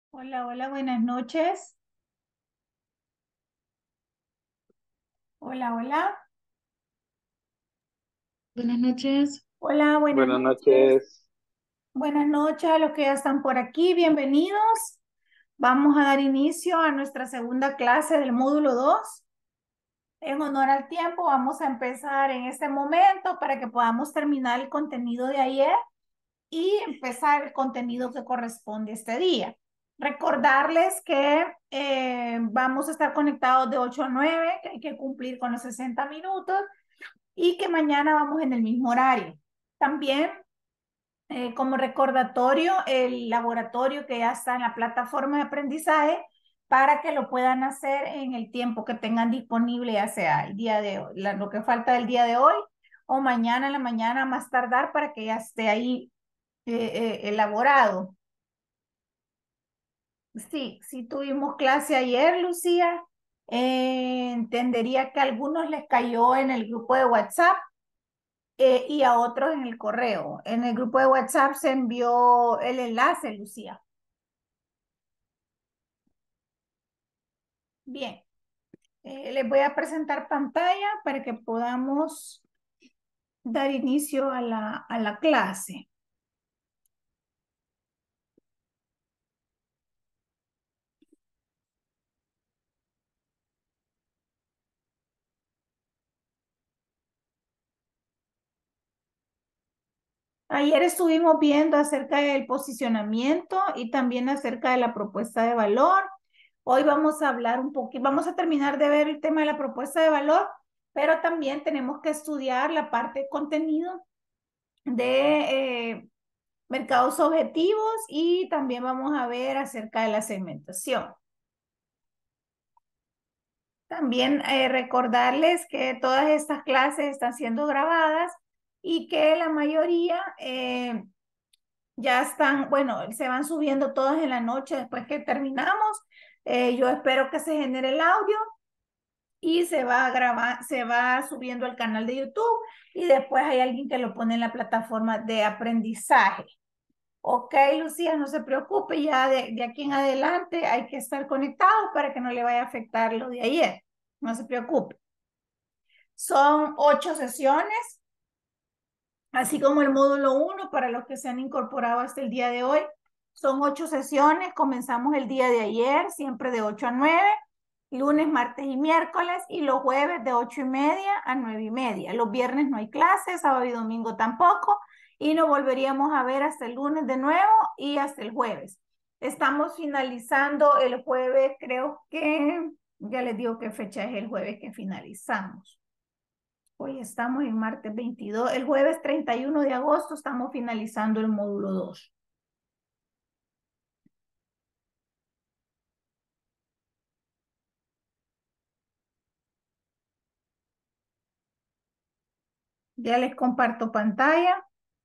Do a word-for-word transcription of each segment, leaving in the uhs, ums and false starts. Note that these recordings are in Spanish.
Hola, hola, buenas noches. Hola, hola. Buenas noches. Hola, buenas Buenas noches. noches. Buenas noches a los que ya están por aquí. Bienvenidos. Vamos a dar inicio a nuestra segunda clase del módulo dos. En honor al tiempo, vamos a empezar en este momento para que podamos terminar el contenido de ayer y empezar el contenido que corresponde este día. Recordarles que eh, vamos a estar conectados de ocho a nueve, que hay que cumplir con los sesenta minutos y que mañana vamos en el mismo horario. También, eh, como recordatorio, el laboratorio que ya está en la plataforma de aprendizaje para que lo puedan hacer en el tiempo que tengan disponible, ya sea el día de hoy, la, lo que falta del día de hoy o mañana en la mañana más tardar para que ya esté ahí eh, eh, elaborado. Sí, sí tuvimos clase ayer, Lucía. Eh, entendería que a algunos les cayó en el grupo de WhatsApp eh, y a otros en el correo. En el grupo de WhatsApp se envió el enlace, Lucía. Bien, eh, les voy a presentar pantalla para que podamos dar inicio a la, a la clase. Ayer estuvimos viendo acerca del posicionamiento y también acerca de la propuesta de valor. Hoy vamos a hablar un poquito, vamos a terminar de ver el tema de la propuesta de valor, pero también tenemos que estudiar la parte de contenido de eh, mercados objetivos y también vamos a ver acerca de la segmentación. También eh, recordarles que todas estas clases están siendo grabadas y que la mayoría eh, ya están, bueno, se van subiendo todas en la noche después que terminamos. Eh, yo espero que se genere el audio y se va a grabar, se va subiendo al canal de YouTube y después hay alguien que lo pone en la plataforma de aprendizaje. Ok, Lucía, no se preocupe, ya de, de aquí en adelante hay que estar conectados para que no le vaya a afectar lo de ayer. No se preocupe. Son ocho sesiones, así como el módulo uno para los que se han incorporado hasta el día de hoy. Son ocho sesiones, comenzamos el día de ayer, siempre de ocho a nueve, lunes, martes y miércoles, y los jueves de ocho y media a nueve y media. Los viernes no hay clases, sábado y domingo tampoco, y nos volveríamos a ver hasta el lunes de nuevo y hasta el jueves. Estamos finalizando el jueves, creo que, ya les digo qué fecha es el jueves que finalizamos. Hoy estamos en martes veintidós. El jueves treinta y uno de agosto estamos finalizando el módulo dos. Ya les comparto pantalla.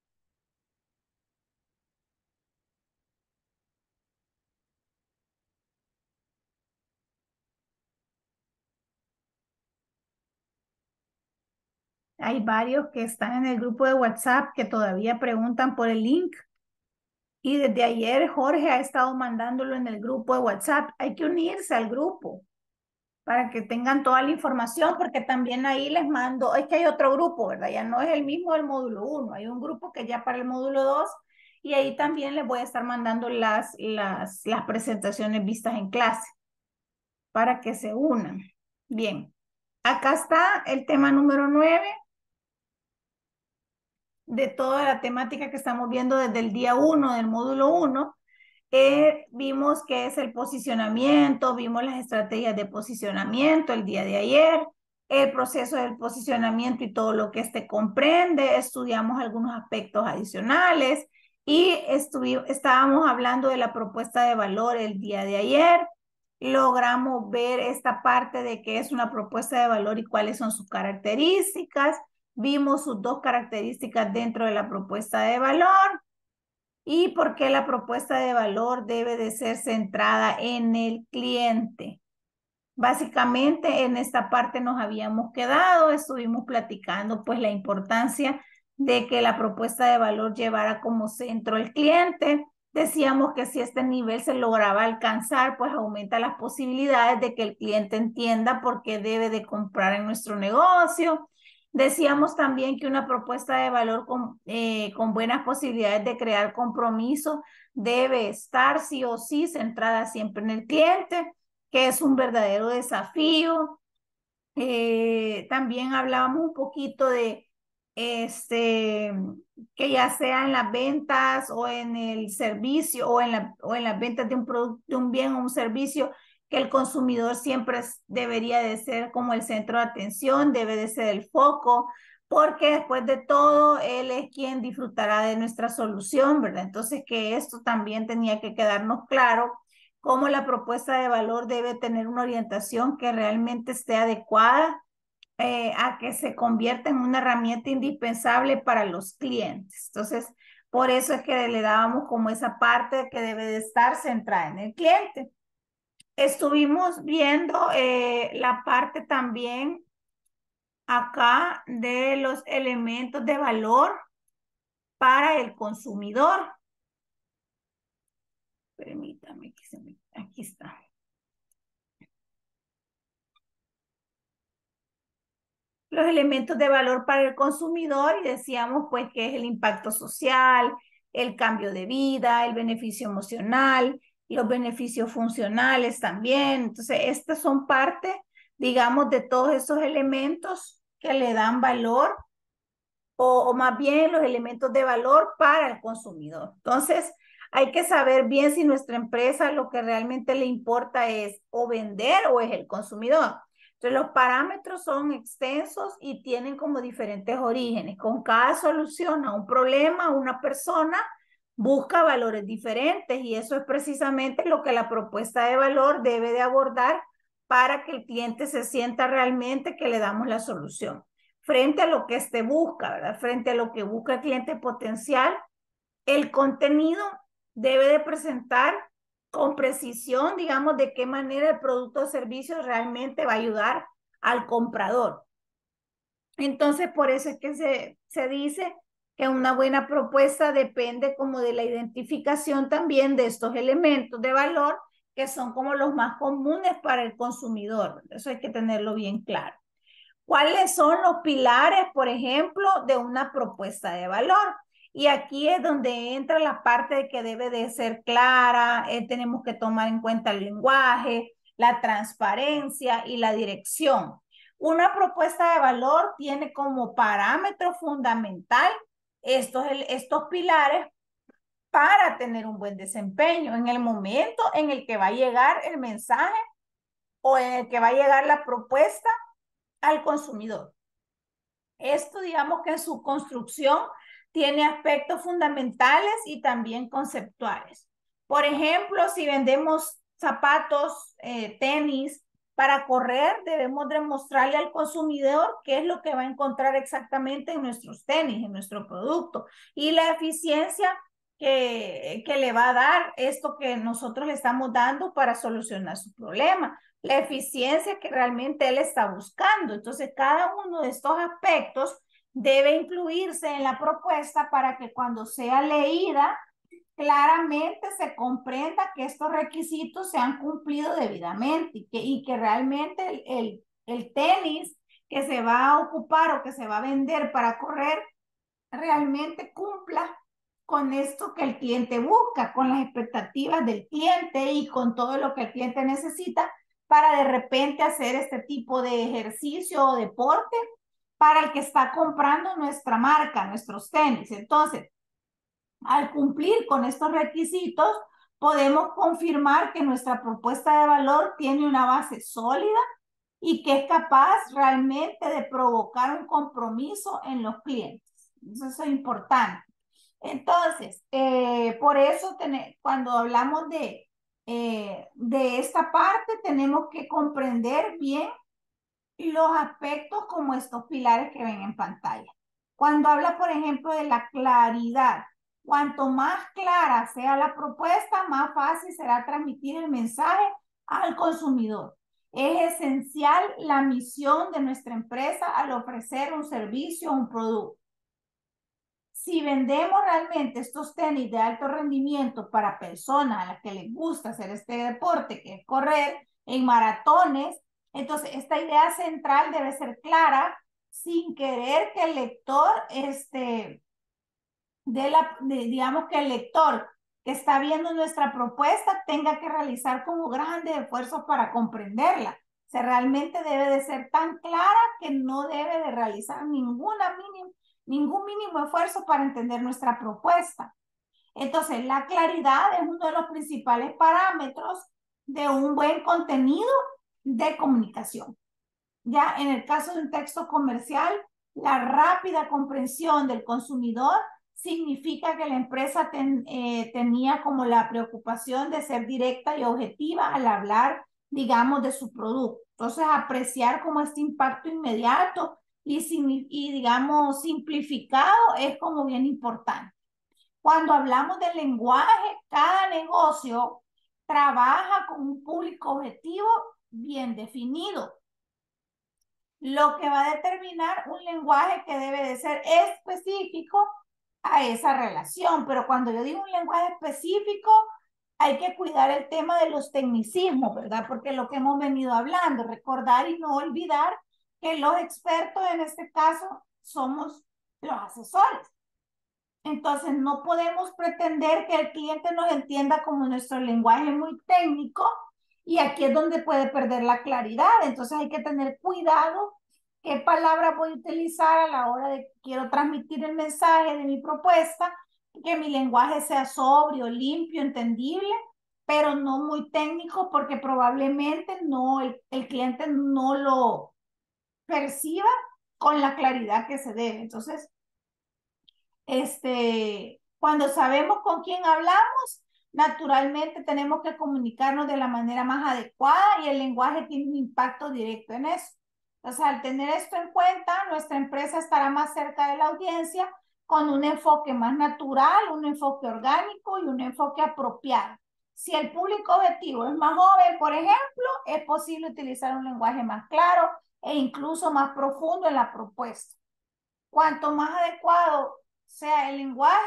Hay varios que están en el grupo de WhatsApp que todavía preguntan por el link. Y desde ayer Jorge ha estado mandándolo en el grupo de WhatsApp. Hay que unirse al grupo para que tengan toda la información, porque también ahí les mando, es que hay otro grupo, ¿verdad? Ya no es el mismo del módulo uno, hay un grupo que ya para el módulo dos y ahí también les voy a estar mandando las, las, las presentaciones vistas en clase para que se unan. Bien, acá está el tema número nueve de toda la temática que estamos viendo desde el día uno del módulo uno. Eh, vimos que es el posicionamiento, vimos las estrategias de posicionamiento el día de ayer, el proceso del posicionamiento y todo lo que este comprende, estudiamos algunos aspectos adicionales y estábamos hablando de la propuesta de valor el día de ayer. Logramos ver esta parte de qué es una propuesta de valor y cuáles son sus características. Vimos sus dos características dentro de la propuesta de valor y por qué la propuesta de valor debe de ser centrada en el cliente. Básicamente en esta parte nos habíamos quedado, estuvimos platicando pues la importancia de que la propuesta de valor llevara como centro el cliente. Decíamos que si este nivel se lograba alcanzar, pues aumenta las posibilidades de que el cliente entienda por qué debe de comprar en nuestro negocio. Decíamos también que una propuesta de valor con, eh, con buenas posibilidades de crear compromiso debe estar sí o sí centrada siempre en el cliente, que es un verdadero desafío. Eh, también hablábamos un poquito de este, que ya sea en las ventas o en el servicio o en, la, o en las ventas de un producto, de un bien o un servicio, que el consumidor siempre es, debería de ser como el centro de atención, debe de ser el foco, porque después de todo, él es quien disfrutará de nuestra solución, ¿verdad? Entonces, que esto también tenía que quedarnos claro, cómo la propuesta de valor debe tener una orientación que realmente esté adecuada eh, a que se convierta en una herramienta indispensable para los clientes. Entonces, por eso es que le dábamos como esa parte que debe de estar centrada en el cliente. Estuvimos viendo eh, la parte también acá de los elementos de valor para el consumidor. Permítame, que se me, aquí está. Los elementos de valor para el consumidor y decíamos pues que es el impacto social, el cambio de vida, el beneficio emocional, los beneficios funcionales también. Entonces, estas son parte, digamos, de todos esos elementos que le dan valor o, o más bien los elementos de valor para el consumidor. Entonces, hay que saber bien si nuestra empresa lo que realmente le importa es o vender o es el consumidor. Entonces, los parámetros son extensos y tienen como diferentes orígenes. Con cada solución a un problema, una persona busca valores diferentes y eso es precisamente lo que la propuesta de valor debe de abordar para que el cliente se sienta realmente que le damos la solución. Frente a lo que éste busca, ¿verdad? Frente a lo que busca el cliente potencial, el contenido debe de presentar con precisión, digamos, de qué manera el producto o servicio realmente va a ayudar al comprador. Entonces, por eso es que se, se dice que una buena propuesta depende como de la identificación también de estos elementos de valor que son como los más comunes para el consumidor. Eso hay que tenerlo bien claro. ¿Cuáles son los pilares, por ejemplo, de una propuesta de valor? Y aquí es donde entra la parte de que debe de ser clara, eh, tenemos que tomar en cuenta el lenguaje, la transparencia y la dirección. Una propuesta de valor tiene como parámetro fundamental estos, estos pilares para tener un buen desempeño en el momento en el que va a llegar el mensaje o en el que va a llegar la propuesta al consumidor. Esto, digamos que en su construcción tiene aspectos fundamentales y también conceptuales. Por ejemplo, si vendemos zapatos, eh, tenis para correr, debemos demostrarle al consumidor qué es lo que va a encontrar exactamente en nuestros tenis, en nuestro producto, y la eficiencia que, que le va a dar esto que nosotros le estamos dando para solucionar su problema, la eficiencia que realmente él está buscando. Entonces, cada uno de estos aspectos debe incluirse en la propuesta para que cuando sea leída, claramente se comprenda que estos requisitos se han cumplido debidamente y que, y que realmente el, el, el tenis que se va a ocupar o que se va a vender para correr realmente cumpla con esto que el cliente busca, con las expectativas del cliente y con todo lo que el cliente necesita para de repente hacer este tipo de ejercicio o deporte para el que está comprando nuestra marca, nuestros tenis. Entonces, al cumplir con estos requisitos, podemos confirmar que nuestra propuesta de valor tiene una base sólida y que es capaz realmente de provocar un compromiso en los clientes. Eso es importante. Entonces, eh, por eso ten, cuando hablamos de, eh, de esta parte, tenemos que comprender bien los aspectos como estos pilares que ven en pantalla. Cuando habla, por ejemplo, de la claridad, cuanto más clara sea la propuesta, más fácil será transmitir el mensaje al consumidor. Es esencial la misión de nuestra empresa al ofrecer un servicio o un producto. si vendemos realmente estos tenis de alto rendimiento para personas a las que les gusta hacer este deporte, que es correr en maratones, entonces esta idea central debe ser clara sin querer que el lector, este, de la, de, digamos que el lector que está viendo nuestra propuesta tenga que realizar como grandes esfuerzos para comprenderla. O sea, realmente debe de ser tan clara que no debe de realizar ninguna mínima, ningún mínimo esfuerzo para entender nuestra propuesta. Entonces, la claridad es uno de los principales parámetros de un buen contenido de comunicación. Ya en el caso de un texto comercial, la rápida comprensión del consumidor significa que la empresa ten, eh, tenía como la preocupación de ser directa y objetiva al hablar, digamos, de su producto. Entonces, apreciar como este impacto inmediato y, y digamos, simplificado es como bien importante. Cuando hablamos del lenguaje, cada negocio trabaja con un público objetivo bien definido, lo que va a determinar un lenguaje que debe de ser específico a esa relación. Pero cuando yo digo un lenguaje específico, hay que cuidar el tema de los tecnicismos, ¿verdad? Porque lo que hemos venido hablando, recordar y no olvidar que los expertos en este caso somos los asesores. Entonces, no podemos pretender que el cliente nos entienda como nuestro lenguaje muy técnico, y aquí es donde puede perder la claridad. Entonces, hay que tener cuidado qué palabras voy a utilizar a la hora de que quiero transmitir el mensaje de mi propuesta, que mi lenguaje sea sobrio, limpio, entendible, pero no muy técnico, porque probablemente no, el, el cliente no lo perciba con la claridad que se debe. Entonces, este, cuando sabemos con quién hablamos, naturalmente tenemos que comunicarnos de la manera más adecuada, y el lenguaje tiene un impacto directo en eso. Entonces, al tener esto en cuenta, nuestra empresa estará más cerca de la audiencia con un enfoque más natural, un enfoque orgánico y un enfoque apropiado. Si el público objetivo es más joven, por ejemplo, es posible utilizar un lenguaje más claro e incluso más profundo en la propuesta. Cuanto más adecuado sea el lenguaje,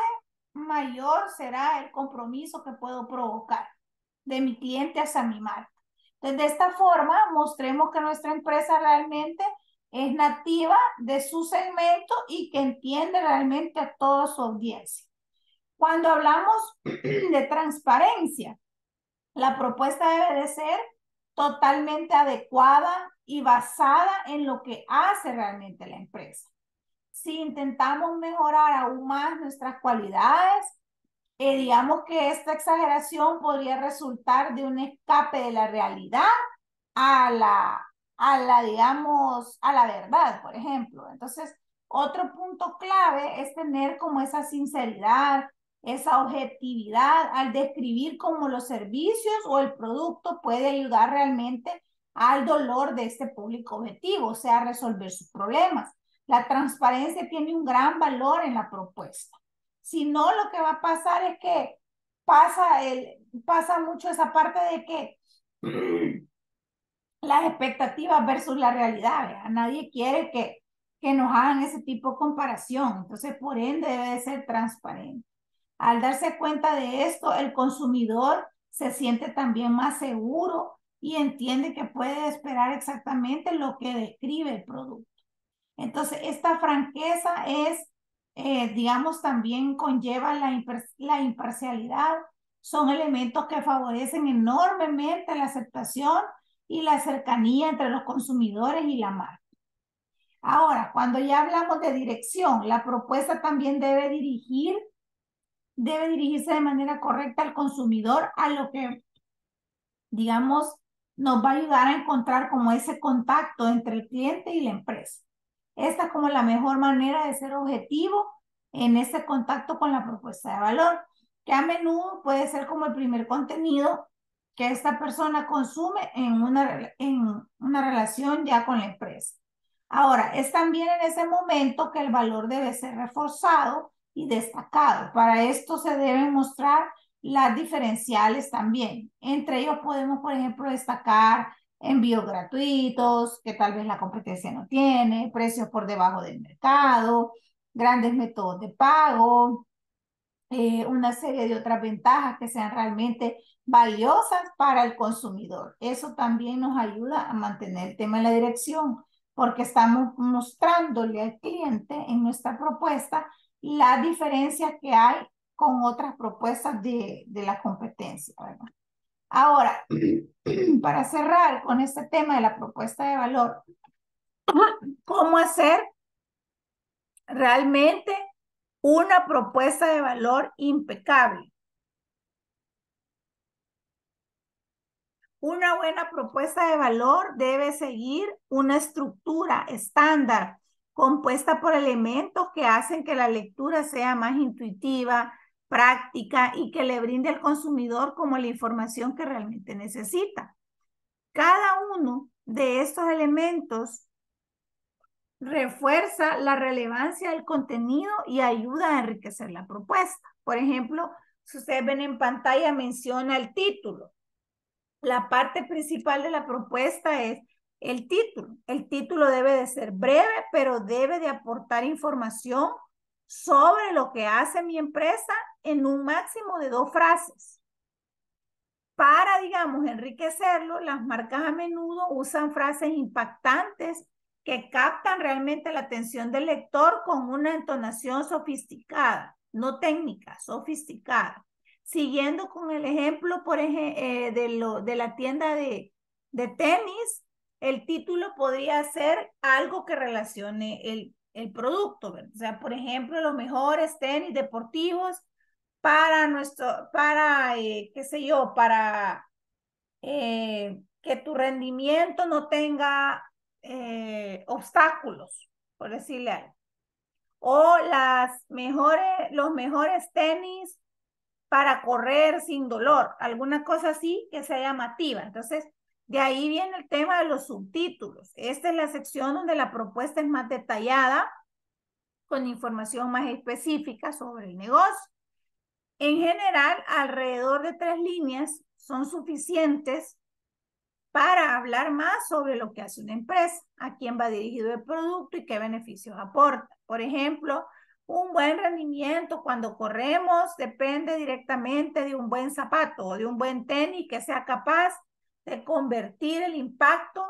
mayor será el compromiso que puedo provocar de mi cliente hacia mi marca. Entonces, de esta forma, mostremos que nuestra empresa realmente es nativa de su segmento y que entiende realmente a toda su audiencia. Cuando hablamos de transparencia, la propuesta debe de ser totalmente adecuada y basada en lo que hace realmente la empresa. Si intentamos mejorar aún más nuestras cualidades, eh, digamos que esta exageración podría resultar de un escape de la realidad a la, a la, digamos, a la verdad, por ejemplo. Entonces, otro punto clave es tener como esa sinceridad, esa objetividad al describir cómo los servicios o el producto puede ayudar realmente al dolor de este público objetivo, o sea, a resolver sus problemas. La transparencia tiene un gran valor en la propuesta. Si no, lo que va a pasar es que pasa, el, pasa mucho esa parte de que las expectativas versus la realidad, ¿verdad? Nadie quiere que, que nos hagan ese tipo de comparación. Entonces, por ende, debe de ser transparente. Al darse cuenta de esto, el consumidor se siente también más seguro y entiende que puede esperar exactamente lo que describe el producto. Entonces, esta franqueza es, eh, digamos, también conlleva la, impar la imparcialidad. Son elementos que favorecen enormemente la aceptación y la cercanía entre los consumidores y la marca. Ahora, cuando ya hablamos de dirección, la propuesta también debe dirigir, debe dirigirse de manera correcta al consumidor, a lo que, digamos, nos va a ayudar a encontrar como ese contacto entre el cliente y la empresa. Esta es como la mejor manera de ser objetivo en ese contacto con la propuesta de valor, que a menudo puede ser como el primer contenido que esta persona consume en una, en una relación ya con la empresa. Ahora, es también en ese momento que el valor debe ser reforzado y destacado. Para esto se deben mostrar las diferenciales también. Entre ellos podemos, por ejemplo, destacar envíos gratuitos, que tal vez la competencia no tiene, precios por debajo del mercado, grandes métodos de pago, eh, una serie de otras ventajas que sean realmente valiosas para el consumidor. Eso también nos ayuda a mantener el tema de la dirección, porque estamos mostrándole al cliente en nuestra propuesta la diferencia que hay con otras propuestas de, de la competencia, ¿verdad? Ahora, para cerrar con este tema de la propuesta de valor, ¿cómo hacer realmente una propuesta de valor impecable? Una buena propuesta de valor debe seguir una estructura estándar compuesta por elementos que hacen que la lectura sea más intuitiva, práctica y que le brinde al consumidor como la información que realmente necesita. Cada uno de estos elementos refuerza la relevancia del contenido y ayuda a enriquecer la propuesta. Por ejemplo, si ustedes ven en pantalla, menciona el título. La parte principal de la propuesta es el título. El título debe de ser breve, pero debe de aportar información sobre lo que hace mi empresa en un máximo de dos frases. Para, digamos, enriquecerlo, las marcas a menudo usan frases impactantes que captan realmente la atención del lector con una entonación sofisticada, no técnica, sofisticada. Siguiendo con el ejemplo, por ejemplo, eh, de, lo, de la tienda de, de tenis, el título podría ser algo que relacione el, el producto, ¿verdad? O sea, por ejemplo, los mejores tenis deportivos para nuestro, para, eh, qué sé yo, para eh, que tu rendimiento no tenga eh, obstáculos, por decirle algo. O las mejores, los mejores tenis para correr sin dolor, alguna cosa así que sea llamativa. Entonces, de ahí viene el tema de los subtítulos. Esta es la sección donde la propuesta es más detallada, con información más específica sobre el negocio. En general, alrededor de tres líneas son suficientes para hablar más sobre lo que hace una empresa, a quién va dirigido el producto y qué beneficios aporta. Por ejemplo, un buen rendimiento cuando corremos depende directamente de un buen zapato o de un buen tenis que sea capaz de convertir el impacto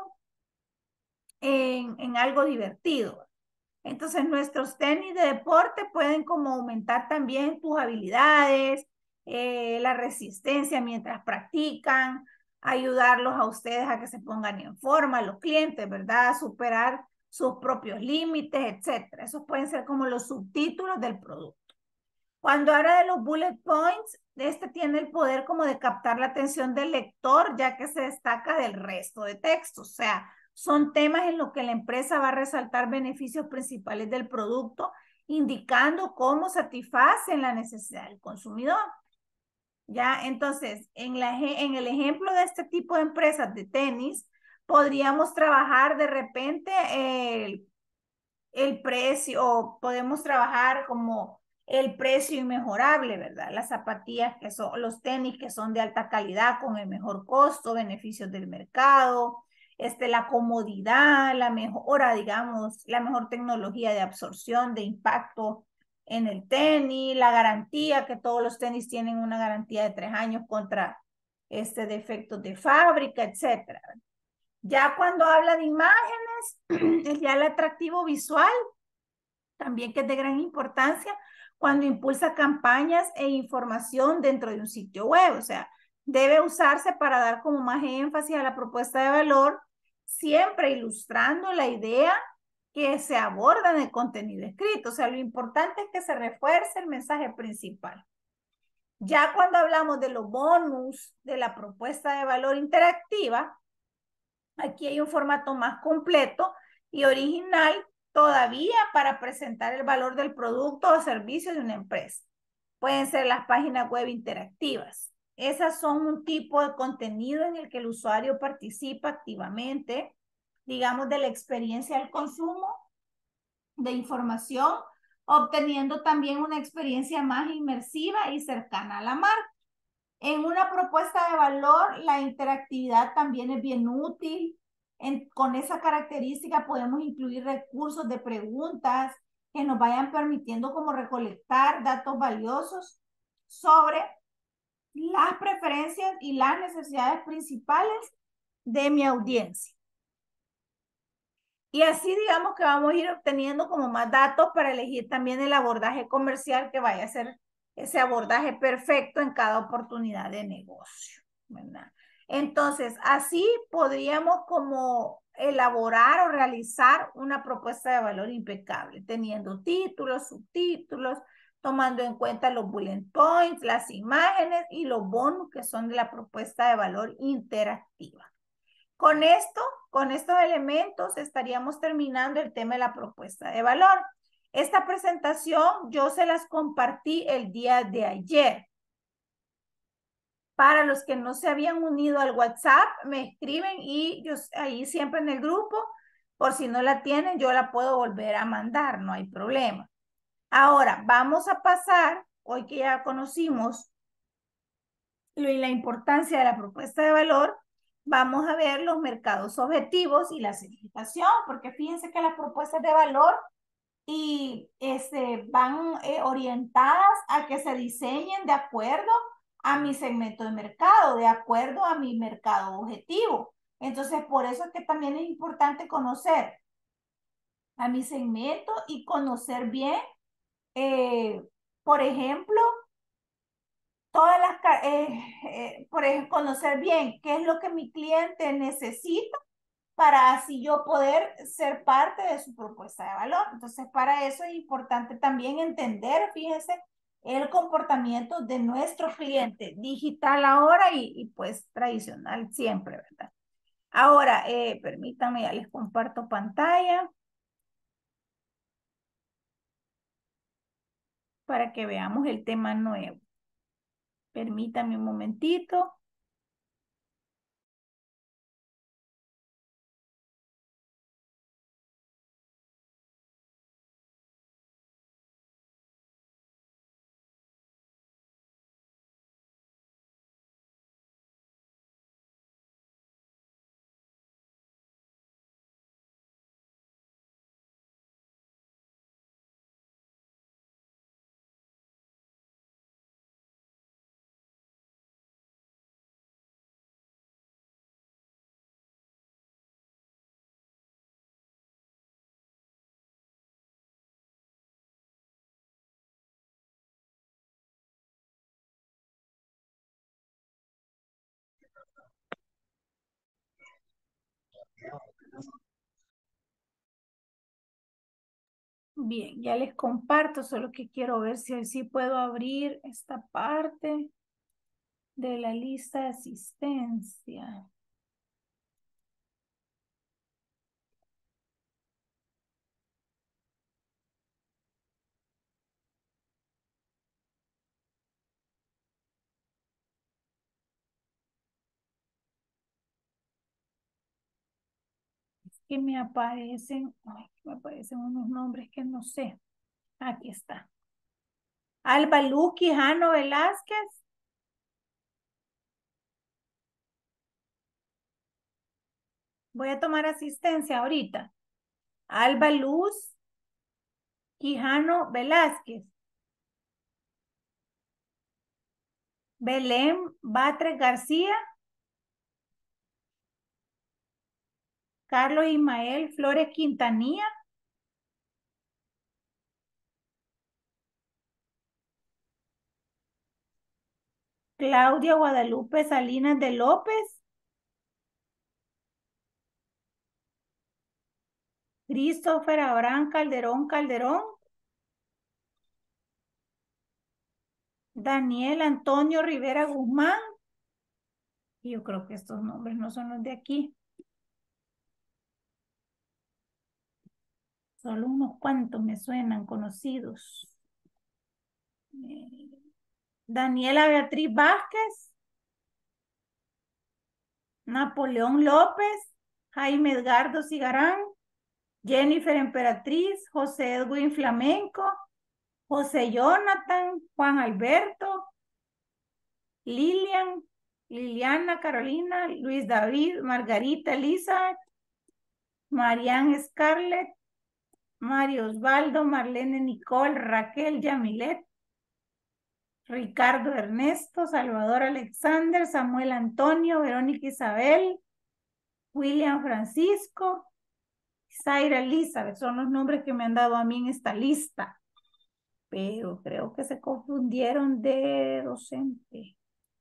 en, en algo divertido. Entonces, nuestros tenis de deporte pueden como aumentar también tus habilidades, eh, la resistencia mientras practican, ayudarlos a ustedes a que se pongan en forma, los clientes, ¿verdad? A superar sus propios límites, etcétera. Esos pueden ser como los subtítulos del producto. Cuando habla de los bullet points, este tiene el poder como de captar la atención del lector, ya que se destaca del resto de textos. O sea, son temas en los que la empresa va a resaltar beneficios principales del producto, indicando cómo satisfacen la necesidad del consumidor. Ya, entonces, en, la, en el ejemplo de este tipo de empresas de tenis, podríamos trabajar de repente el, el precio, podemos trabajar como el precio inmejorable, ¿verdad? Las zapatillas que son, los tenis que son de alta calidad con el mejor costo, beneficios del mercado, este, la comodidad, la mejora, digamos, la mejor tecnología de absorción, de impacto en el tenis, la garantía, que todos los tenis tienen una garantía de tres años contra este defectos de fábrica, etcétera. Ya cuando habla de imágenes, es ya el atractivo visual, también que es de gran importancia cuando impulsa campañas e información dentro de un sitio web. O sea, debe usarse para dar como más énfasis a la propuesta de valor, siempre ilustrando la idea que se aborda en el contenido escrito. O sea, lo importante es que se refuerce el mensaje principal. Ya cuando hablamos de los bonus de la propuesta de valor interactiva, aquí hay un formato más completo y original todavía para presentar el valor del producto o servicio de una empresa. Pueden ser las páginas web interactivas. Esas son un tipo de contenido en el que el usuario participa activamente, digamos, de la experiencia del consumo de información, obteniendo también una experiencia más inmersiva y cercana a la marca. En una propuesta de valor, la interactividad también es bien útil. En, con esa característica podemos incluir recursos de preguntas que que nos vayan permitiendo como recolectar datos valiosos sobre las preferencias y las necesidades principales de mi audiencia. Y así digamos que vamos a ir obteniendo como más datos para elegir también el abordaje comercial que vaya a ser ese abordaje perfecto en cada oportunidad de negocio, ¿verdad? Entonces, así podríamos como elaborar o realizar una propuesta de valor impecable, teniendo títulos, subtítulos, tomando en cuenta los bullet points, las imágenes y los bonus que son de la propuesta de valor interactiva. Con esto, con estos elementos, estaríamos terminando el tema de la propuesta de valor. Esta presentación yo se las compartí el día de ayer. Para los que no se habían unido al WhatsApp, me escriben y yo ahí siempre en el grupo, por si no la tienen, yo la puedo volver a mandar, no hay problema. Ahora, vamos a pasar, hoy que ya conocimos la importancia de la propuesta de valor, vamos a ver los mercados objetivos y la segmentación, porque fíjense que las propuestas de valor y este, van eh, orientadas a que se diseñen de acuerdo a mi segmento de mercado, de acuerdo a mi mercado objetivo. Entonces, por eso es que también es importante conocer a mi segmento y conocer bien, eh, por ejemplo, todas las, eh, eh, por ejemplo, conocer bien qué es lo que mi cliente necesita para así yo poder ser parte de su propuesta de valor. Entonces, para eso es importante también entender, fíjense, el comportamiento de nuestro cliente, digital ahora y, y pues tradicional siempre, ¿verdad? Ahora, eh, permítanme, ya les comparto pantalla para que veamos el tema nuevo. Permítanme un momentito. Bien, ya les comparto, solo que quiero ver si así puedo abrir esta parte de la lista de asistencia. Es que me aparecen, ay, me aparecen unos nombres que no sé. Aquí está. Alba Luz Quijano Velázquez. Voy a tomar asistencia ahorita. Alba Luz Quijano Velázquez. Belén Batres García. Carlos Ismael Flores Quintanilla. Claudia Guadalupe Salinas de López. Christopher Abraham Calderón Calderón. Daniel Antonio Rivera Guzmán. Y yo creo que estos nombres no son los de aquí. Solo unos cuantos me suenan conocidos. Eh, Daniela Beatriz Vázquez. Napoleón López. Jaime Edgardo Cigarán. Jennifer Emperatriz. José Edwin Flamenco. José Jonathan. Juan Alberto. Lilian. Liliana Carolina. Luis David. Margarita Elizabeth. Marianne Scarlett. Mario Osvaldo, Marlene Nicole, Raquel Yamilet, Ricardo Ernesto, Salvador Alexander, Samuel Antonio, Verónica Isabel, William Francisco, Zaira Elizabeth. Son los nombres que me han dado a mí en esta lista. Pero creo que se confundieron de docente.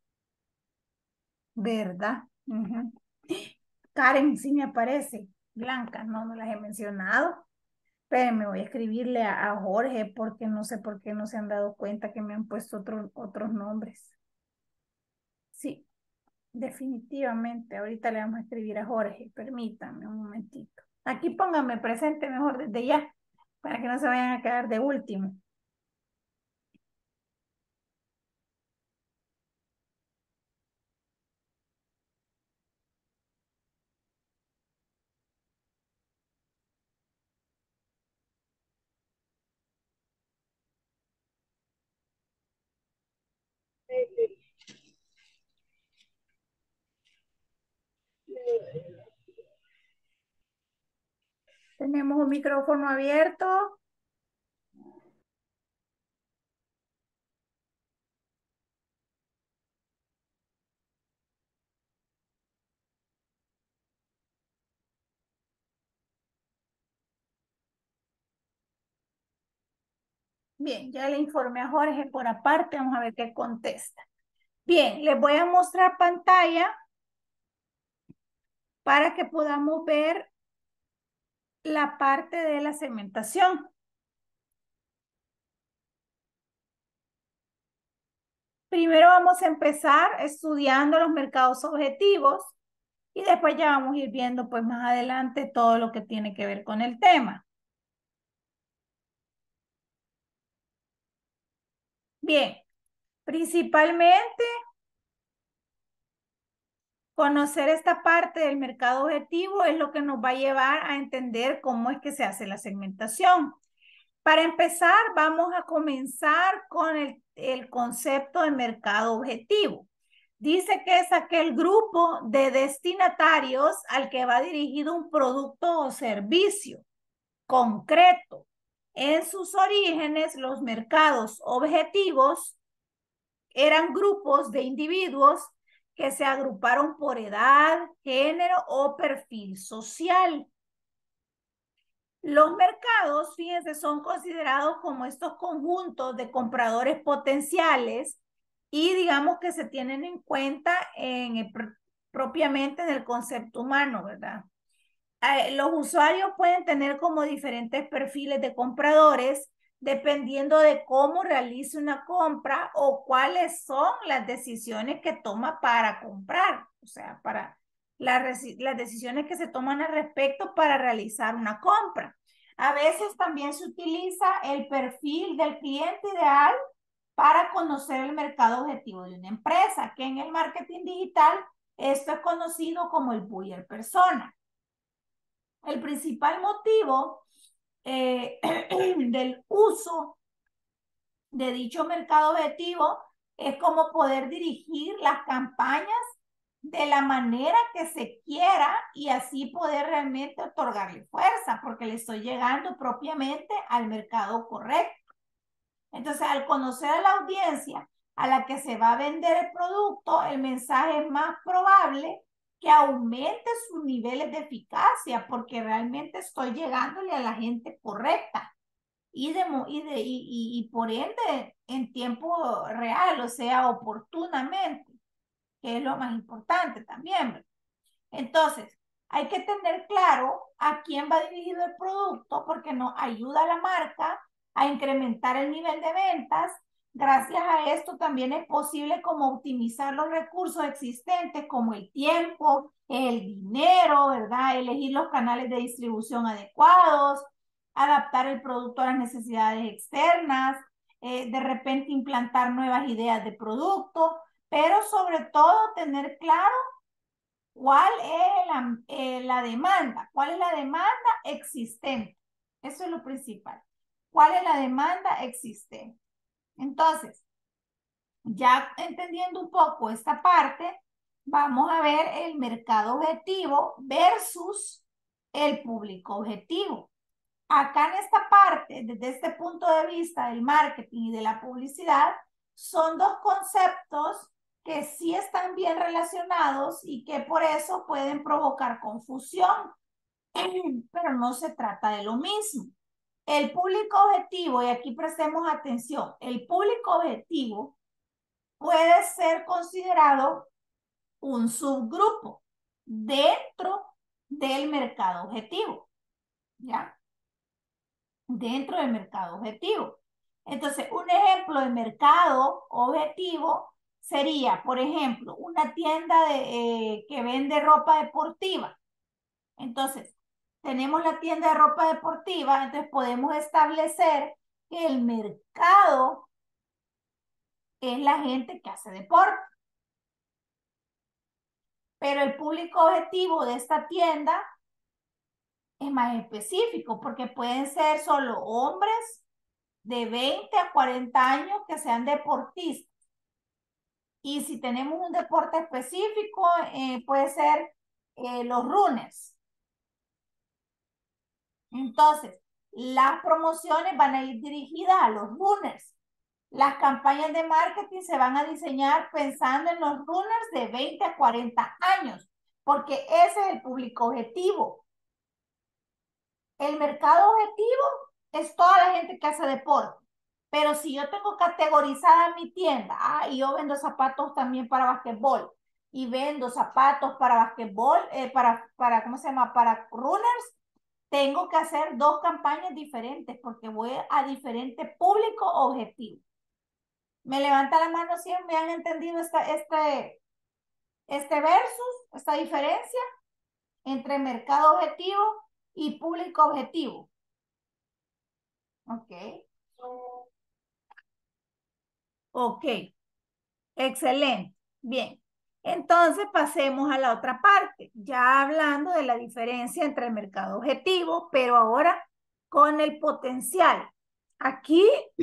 ¿Verdad? Uh-huh. Karen sí me aparece. Blanca, no, no las he mencionado. Pero me voy a escribirle a, a Jorge porque no sé por qué no se han dado cuenta que me han puesto otro, otros nombres. Sí, definitivamente. Ahorita le vamos a escribir a Jorge. Permítanme un momentito. Aquí pónganme presente mejor desde ya para que no se vayan a quedar de último. Tenemos un micrófono abierto. Bien, ya le informé a Jorge por aparte. Vamos a ver qué contesta. Bien, les voy a mostrar pantalla para que podamos ver la parte de la segmentación. Primero vamos a empezar estudiando los mercados objetivos y después ya vamos a ir viendo pues más adelante todo lo que tiene que ver con el tema. Bien, principalmente conocer esta parte del mercado objetivo es lo que nos va a llevar a entender cómo es que se hace la segmentación. Para empezar, vamos a comenzar con el, el concepto de mercado objetivo. Dice que es aquel grupo de destinatarios al que va dirigido un producto o servicio concreto. En sus orígenes, los mercados objetivos eran grupos de individuos que se agruparon por edad, género o perfil social. Los mercados, fíjense, son considerados como estos conjuntos de compradores potenciales y digamos que se tienen en cuenta en el, propiamente en el concepto humano, ¿verdad? Eh, los usuarios pueden tener como diferentes perfiles de compradores dependiendo de cómo realice una compra o cuáles son las decisiones que toma para comprar, o sea, para la, las decisiones que se toman al respecto para realizar una compra. A veces también se utiliza el perfil del cliente ideal para conocer el mercado objetivo de una empresa, que en el marketing digital esto es conocido como el buyer persona. El principal motivo eh, del uso de dicho mercado objetivo es como poder dirigir las campañas de la manera que se quiera y así poder realmente otorgarle fuerza, porque le estoy llegando propiamente al mercado correcto. Entonces, al conocer a la audiencia a la que se va a vender el producto, el mensaje es más probable que aumente sus niveles de eficacia, porque realmente estoy llegándole a la gente correcta y, de, y, de, y, y por ende en tiempo real, o sea, oportunamente, que es lo más importante también. Entonces, hay que tener claro a quién va dirigido el producto porque nos ayuda a la marca a incrementar el nivel de ventas. Gracias a esto también es posible como optimizar los recursos existentes como el tiempo, el dinero, ¿verdad? Elegir los canales de distribución adecuados, adaptar el producto a las necesidades externas, eh, de repente implantar nuevas ideas de producto, pero sobre todo tener claro cuál es la, eh, la demanda, cuál es la demanda existente. Eso es lo principal. ¿Cuál es la demanda existente? Entonces, ya entendiendo un poco esta parte, vamos a ver el mercado objetivo versus el público objetivo. Acá en esta parte, desde este punto de vista del marketing y de la publicidad, son dos conceptos que sí están bien relacionados y que por eso pueden provocar confusión, pero no se trata de lo mismo. El público objetivo, y aquí prestemos atención, el público objetivo puede ser considerado un subgrupo dentro del mercado objetivo, ¿ya? Dentro del mercado objetivo. Entonces, un ejemplo de mercado objetivo sería, por ejemplo, una tienda de, eh, que vende ropa deportiva. Entonces, tenemos la tienda de ropa deportiva, entonces podemos establecer que el mercado es la gente que hace deporte. Pero el público objetivo de esta tienda es más específico porque pueden ser solo hombres de veinte a cuarenta años que sean deportistas. Y si tenemos un deporte específico, eh, puede ser eh, los runners. Entonces, las promociones van a ir dirigidas a los runners. Las campañas de marketing se van a diseñar pensando en los runners de veinte a cuarenta años, porque ese es el público objetivo. El mercado objetivo es toda la gente que hace deporte. Pero si yo tengo categorizada mi tienda, ah, y yo vendo zapatos también para basquetbol, y vendo zapatos para basquetbol, eh, para, para, ¿cómo se llama? Para runners, tengo que hacer dos campañas diferentes porque voy a diferente público objetivo. Me levanta la mano si me han entendido esta, este, este versus, esta diferencia entre mercado objetivo y público objetivo. Ok. Ok, excelente. Bien. Entonces pasemos a la otra parte, ya hablando de la diferencia entre el mercado objetivo, pero ahora con el potencial. Aquí,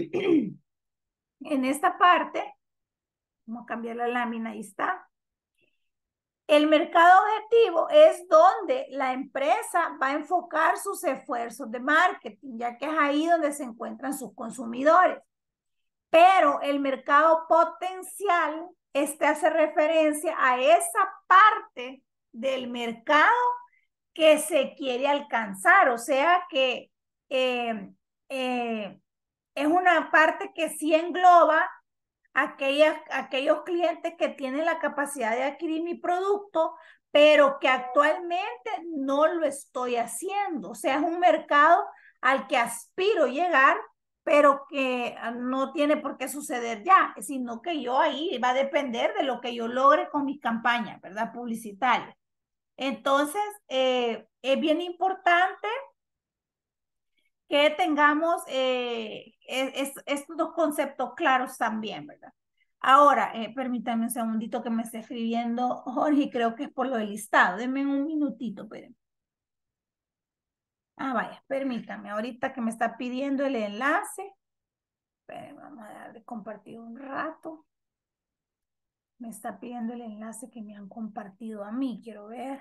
en esta parte, vamos a cambiar la lámina, ahí está. El mercado objetivo es donde la empresa va a enfocar sus esfuerzos de marketing, ya que es ahí donde se encuentran sus consumidores. Pero el mercado potencial, este hace referencia a esa parte del mercado que se quiere alcanzar, o sea que eh, eh, es una parte que sí engloba aquellas, aquellos clientes que tienen la capacidad de adquirir mi producto, pero que actualmente no lo estoy haciendo. O sea, es un mercado al que aspiro llegar, pero que no tiene por qué suceder ya, sino que yo ahí va a depender de lo que yo logre con mis campañas, ¿verdad? Publicitarias. Entonces, eh, es bien importante que tengamos eh, es, estos dos conceptos claros también, ¿verdad? Ahora, eh, permítame un segundito que me esté escribiendo Jorge, creo que es por lo del listado. Denme un minutito, pero. Ah, vaya, permítame, ahorita que me está pidiendo el enlace. Pero vamos a darle compartir un rato. Me está pidiendo el enlace que me han compartido a mí, quiero ver.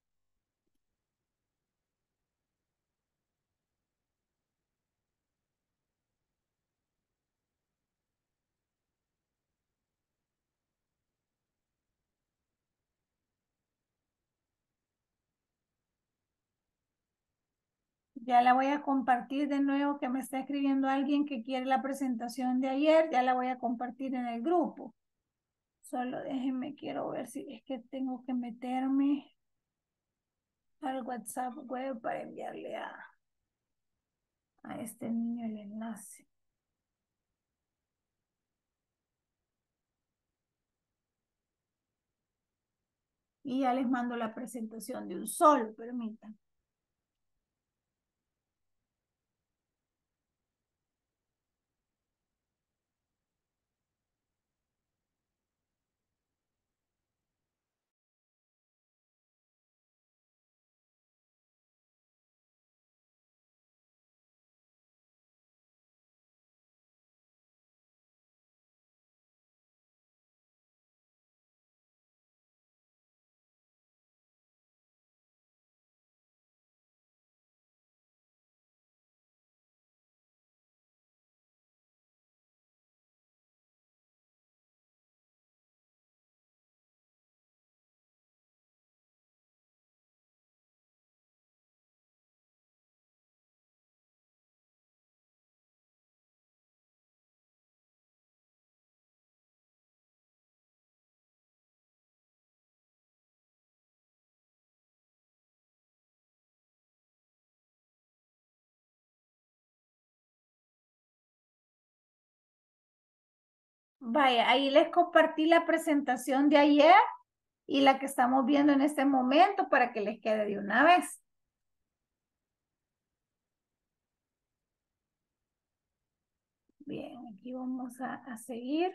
Ya la voy a compartir de nuevo, que me está escribiendo alguien que quiere la presentación de ayer, ya la voy a compartir en el grupo. Solo déjenme, quiero ver si es que tengo que meterme al WhatsApp web para enviarle a, a este niño el enlace. Y ya les mando la presentación de un solo, permítanme. Vaya, ahí les compartí la presentación de ayer y la que estamos viendo en este momento para que les quede de una vez. Bien, aquí vamos a, a seguir.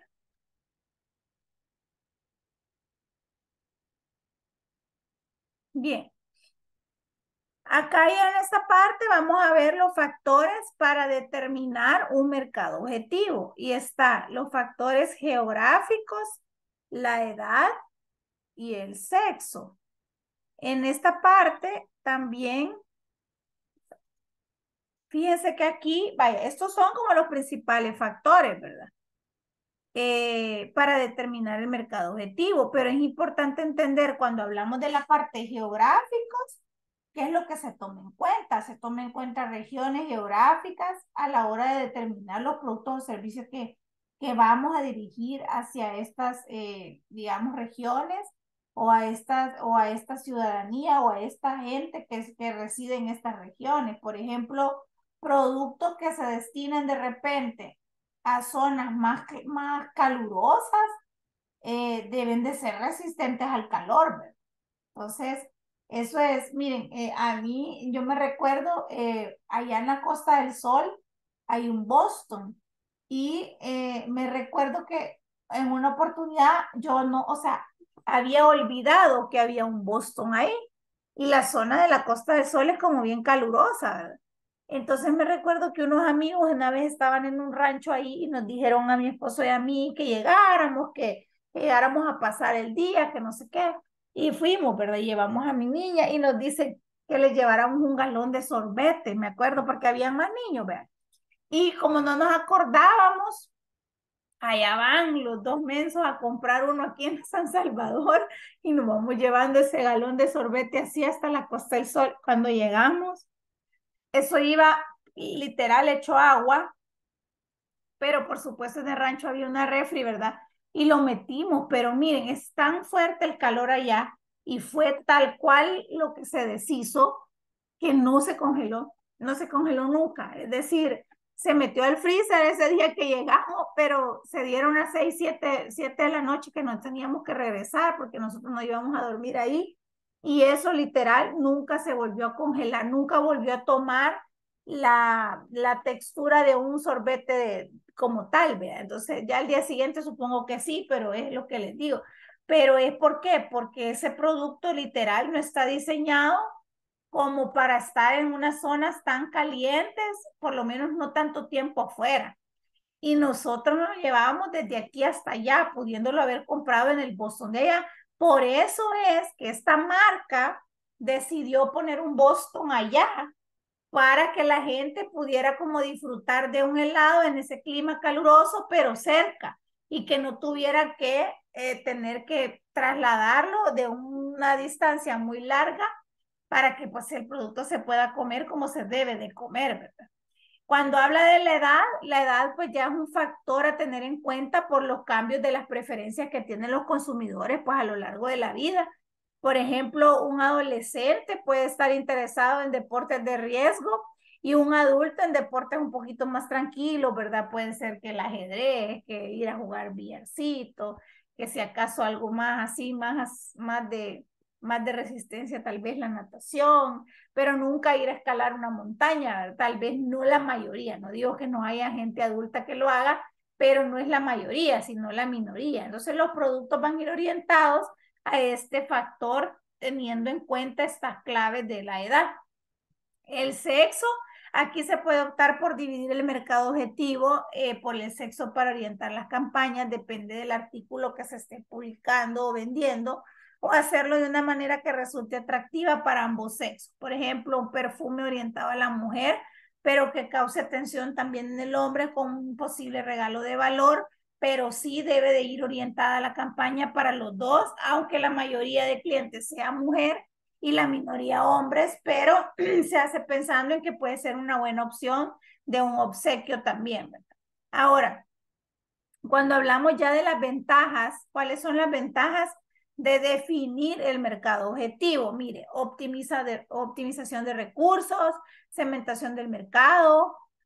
Bien. Acá ya en esta parte vamos a ver los factores para determinar un mercado objetivo. Y está los factores geográficos, la edad y el sexo. En esta parte también, fíjense que aquí, vaya, estos son como los principales factores, ¿verdad? Eh, para determinar el mercado objetivo, pero es importante entender cuando hablamos de la parte geográficos, qué es lo que se toma en cuenta. Se toma en cuenta regiones geográficas a la hora de determinar los productos o servicios que, que vamos a dirigir hacia estas, eh, digamos, regiones o a, estas, o a esta ciudadanía o a esta gente que, que reside en estas regiones. Por ejemplo, productos que se destinen de repente a zonas más, más calurosas, eh, deben de ser resistentes al calor, ¿verdad? Entonces, eso es, miren, eh, a mí, yo me recuerdo, eh, allá en la Costa del Sol hay un Boston y eh, me recuerdo que en una oportunidad yo no, o sea, había olvidado que había un Boston ahí y la zona de la Costa del Sol es como bien calurosa, ¿verdad? Entonces me recuerdo que unos amigos una vez estaban en un rancho ahí y nos dijeron a mi esposo y a mí que llegáramos, que, que llegáramos a pasar el día, que no sé qué. Y fuimos, ¿verdad? Llevamos a mi niña y nos dicen que le lleváramos un galón de sorbete, me acuerdo, porque había más niños, ¿verdad? Y como no nos acordábamos, allá van los dos mensos a comprar uno aquí en San Salvador y nos vamos llevando ese galón de sorbete así hasta la Costa del Sol. Cuando llegamos, eso iba literal hecho agua, pero por supuesto en el rancho había una refri, ¿verdad? Y lo metimos, pero miren, es tan fuerte el calor allá y fue tal cual lo que se deshizo que no se congeló, no se congeló nunca. Es decir, se metió al freezer ese día que llegamos, pero se dieron las seis, siete, siete de la noche que no teníamos que regresar porque nosotros no íbamos a dormir ahí. Y eso literal nunca se volvió a congelar, nunca volvió a tomar la, la textura de un sorbete de, como tal, ¿vea? Entonces ya al día siguiente supongo que sí, pero es lo que les digo. Pero es ¿por qué? Porque ese producto literal no está diseñado como para estar en unas zonas tan calientes, por lo menos no tanto tiempo afuera. Y nosotros nos lo llevábamos desde aquí hasta allá, pudiéndolo haber comprado en el Boston de allá. Por eso es que esta marca decidió poner un Boston allá para que la gente pudiera como disfrutar de un helado en ese clima caluroso, pero cerca, y que no tuviera que eh, tener que trasladarlo de una distancia muy larga para que pues el producto se pueda comer como se debe de comer, ¿verdad? Cuando habla de la edad, la edad pues ya es un factor a tener en cuenta por los cambios de las preferencias que tienen los consumidores pues a lo largo de la vida. Por ejemplo, un adolescente puede estar interesado en deportes de riesgo y un adulto en deportes un poquito más tranquilos, ¿verdad? Puede ser que el ajedrez, que ir a jugar billarcito, que si acaso algo más así, más, más de, más de resistencia, tal vez la natación, pero nunca ir a escalar una montaña, tal vez no la mayoría, no digo que no haya gente adulta que lo haga, pero no es la mayoría, sino la minoría. Entonces los productos van a ir orientados a este factor teniendo en cuenta estas claves de la edad. El sexo, aquí se puede optar por dividir el mercado objetivo eh, por el sexo para orientar las campañas, depende del artículo que se esté publicando o vendiendo, o hacerlo de una manera que resulte atractiva para ambos sexos. Por ejemplo, un perfume orientado a la mujer, pero que cause atención también en el hombre con un posible regalo de valor, pero sí debe de ir orientada la campaña para los dos, aunque la mayoría de clientes sea mujer y la minoría hombres, pero se hace pensando en que puede ser una buena opción de un obsequio también, ¿verdad? Ahora, cuando hablamos ya de las ventajas, ¿cuáles son las ventajas de definir el mercado objetivo? Mire, optimiza de, optimización de recursos, segmentación del mercado,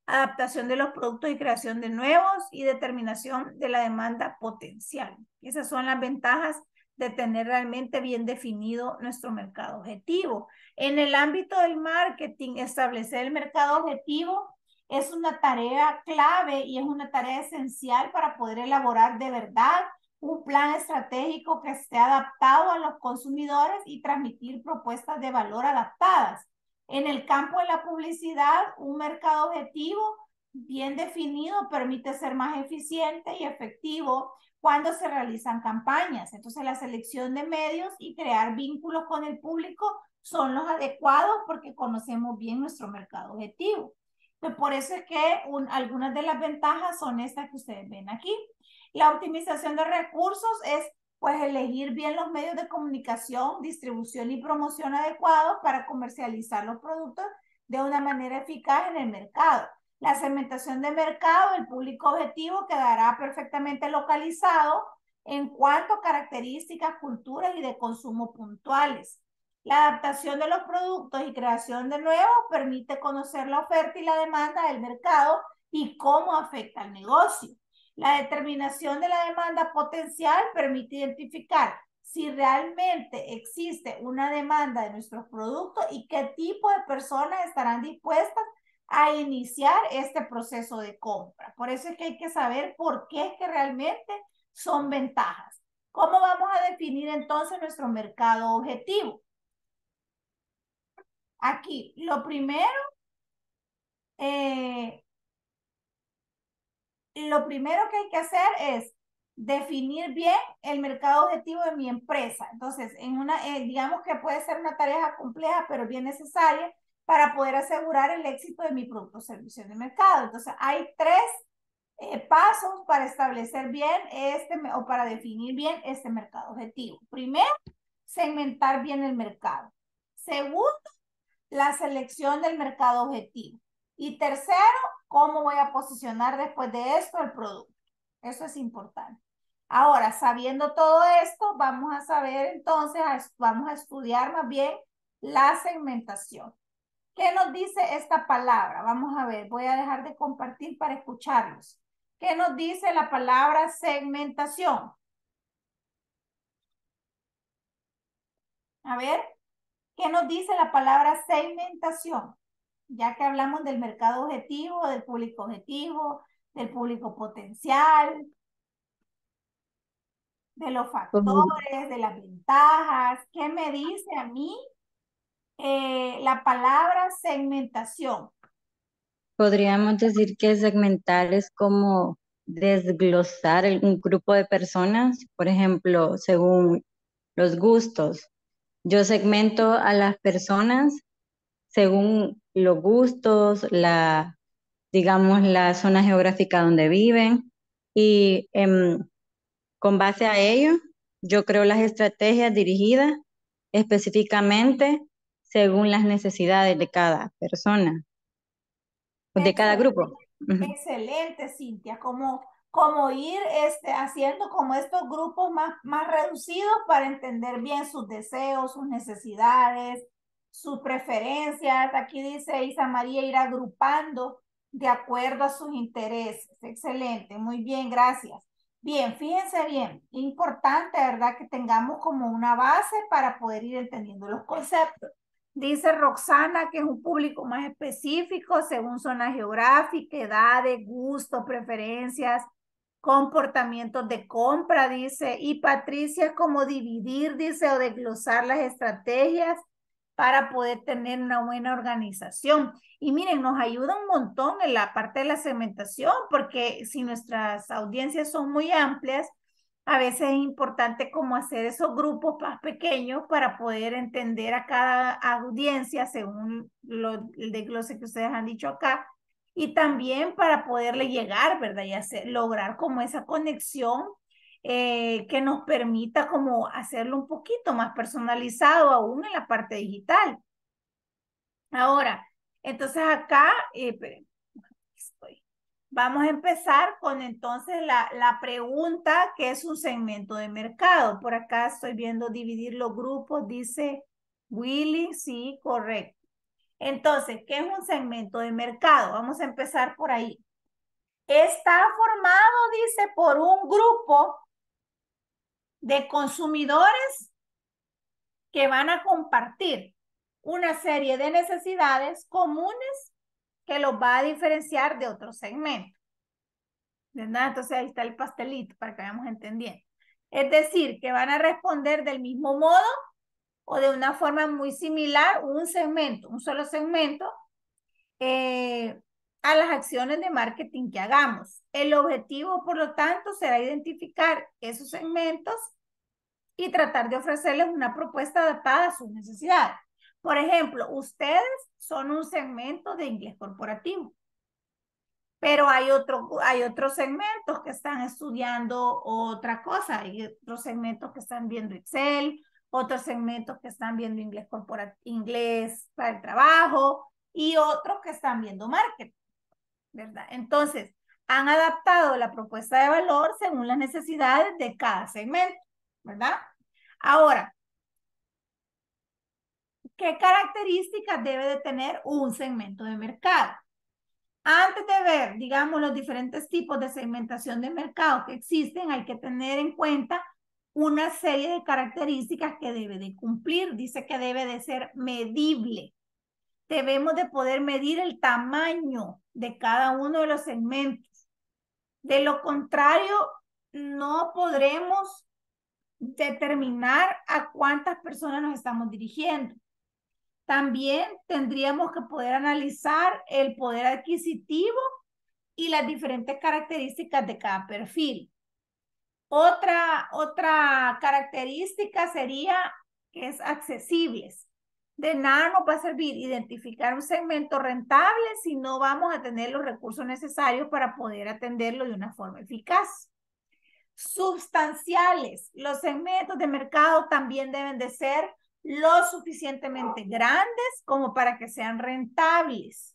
adaptación de los productos y creación de nuevos y determinación de la demanda potencial. Esas son las ventajas de tener realmente bien definido nuestro mercado objetivo. En el ámbito del marketing, establecer el mercado objetivo es una tarea clave y es una tarea esencial para poder elaborar de verdad un plan estratégico que esté adaptado a los consumidores y transmitir propuestas de valor adaptadas. En el campo de la publicidad, un mercado objetivo bien definido permite ser más eficiente y efectivo cuando se realizan campañas. Entonces, la selección de medios y crear vínculos con el público son los adecuados porque conocemos bien nuestro mercado objetivo. Entonces, por eso es que un, algunas de las ventajas son estas que ustedes ven aquí. La optimización de recursos es pues elegir bien los medios de comunicación, distribución y promoción adecuados para comercializar los productos de una manera eficaz en el mercado. La segmentación de mercado, el público objetivo quedará perfectamente localizado en cuanto a características, culturas y de consumo puntuales. La adaptación de los productos y creación de nuevos permite conocer la oferta y la demanda del mercado y cómo afecta al negocio. La determinación de la demanda potencial permite identificar si realmente existe una demanda de nuestros productos y qué tipo de personas estarán dispuestas a iniciar este proceso de compra. Por eso es que hay que saber por qué es que realmente son ventajas. ¿Cómo vamos a definir entonces nuestro mercado objetivo? Aquí, lo primero, eh, lo primero que hay que hacer es definir bien el mercado objetivo de mi empresa. Entonces, en una, eh, digamos que puede ser una tarea compleja, pero bien necesaria para poder asegurar el éxito de mi producto o servicio de mercado. Entonces, hay tres eh, pasos para establecer bien este, o para definir bien este mercado objetivo. Primero, segmentar bien el mercado. Segundo, la selección del mercado objetivo. Y tercero, cómo voy a posicionar después de esto el producto. Eso es importante. Ahora, sabiendo todo esto, vamos a saber entonces, vamos a estudiar más bien la segmentación. ¿Qué nos dice esta palabra? Vamos a ver, voy a dejar de compartir para escucharlos. ¿Qué nos dice la palabra segmentación? A ver, ¿qué nos dice la palabra segmentación? Ya que hablamos del mercado objetivo, del público objetivo, del público potencial, de los factores, de las ventajas. ¿Qué me dice a mí eh, la palabra segmentación? Podríamos decir que segmentar es como desglosar el- un grupo de personas, por ejemplo, según los gustos. Yo segmento a las personas según los gustos, la, digamos, la zona geográfica donde viven y em, con base a ello, yo creo las estrategias dirigidas específicamente según las necesidades de cada persona, de cada Excelente, grupo. Ujú. excelente, Cintia, como, como ir este, haciendo como estos grupos más, más reducidos para entender bien sus deseos, sus necesidades, sus preferencias. Aquí dice Isa María, ir agrupando de acuerdo a sus intereses. Excelente, muy bien, gracias. Bien, fíjense bien, importante, ¿verdad? Que tengamos como una base para poder ir entendiendo los conceptos. Dice Roxana que es un público más específico según zona geográfica, edades, gusto, preferencias, comportamientos de compra, dice. Y Patricia es como dividir, dice, o desglosar las estrategias para poder tener una buena organización. Y miren, nos ayuda un montón en la parte de la segmentación, porque si nuestras audiencias son muy amplias, a veces es importante como hacer esos grupos más pequeños para poder entender a cada audiencia según lo, el desglose que ustedes han dicho acá y también para poderle llegar, ¿verdad? Y hacer, lograr como esa conexión eh, que nos permita como hacerlo un poquito más personalizado aún en la parte digital. Ahora, entonces acá, eh, estoy. Vamos a empezar con entonces la, la pregunta, que es un segmento de mercado. Por acá estoy viendo dividir los grupos, dice Willy, sí, correcto. Entonces, ¿qué es un segmento de mercado? Vamos a empezar por ahí. Está formado, dice, por un grupo de consumidores que van a compartir una serie de necesidades comunes que los va a diferenciar de otros segmentos. ¿Verdad? Entonces ahí está el pastelito para que vayamos entendiendo. Es decir, que van a responder del mismo modo o de una forma muy similar un segmento, un solo segmento, eh, a las acciones de marketing que hagamos. El objetivo, por lo tanto, será identificar esos segmentos y tratar de ofrecerles una propuesta adaptada a sus necesidades. Por ejemplo, ustedes son un segmento de inglés corporativo, pero hay, otro, hay otros segmentos que están estudiando otra cosa, hay otros segmentos que están viendo Excel, otros segmentos que están viendo inglés corporativo, inglés para el trabajo y otros que están viendo marketing, ¿verdad? Entonces, han adaptado la propuesta de valor según las necesidades de cada segmento, ¿verdad? Ahora, ¿qué características debe de tener un segmento de mercado? Antes de ver, digamos, los diferentes tipos de segmentación de mercado que existen, hay que tener en cuenta una serie de características que debe de cumplir. Dice que debe de ser medible. Debemos de poder medir el tamaño de cada uno de los segmentos. De lo contrario, no podremos determinar a cuántas personas nos estamos dirigiendo. También tendríamos que poder analizar el poder adquisitivo y las diferentes características de cada perfil. Otra, otra característica sería que es accesibles. De nada nos va a servir identificar un segmento rentable si no vamos a tener los recursos necesarios para poder atenderlo de una forma eficaz. Substanciales. Los segmentos de mercado también deben de ser lo suficientemente grandes como para que sean rentables.